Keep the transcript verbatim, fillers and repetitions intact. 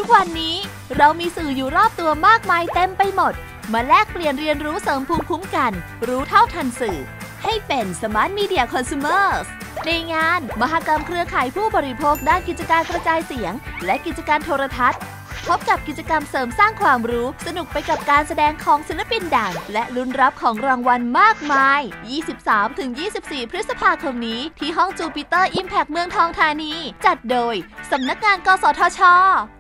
กวันนี้เรามีสื่ออยู่รอบตัวมากมายเต็มไปหมดมาแลกเปลี่ยนเรียนรู้เสริมภูมิคุ้มกันรู้เท่าทันสื่อให้เป็น Smart Media Consumers ในงานมหกรรมเครือข่ายผู้บริโภคด้านกิจการกระจายเสียงและกิจการโทรทัศน์พบกับกิจกรรมเสริมสร้างความรู้สนุกไปกับการแสดงของศิลปินดังและลุ้นรับของรางวัลมากมาย ยี่สิบสามถึงยี่สิบสี่ พฤษภาคมนี้ที่ห้องจูปิเตอร์อิมแพคเมืองทองธานีจัดโดยสำนักงานกสทช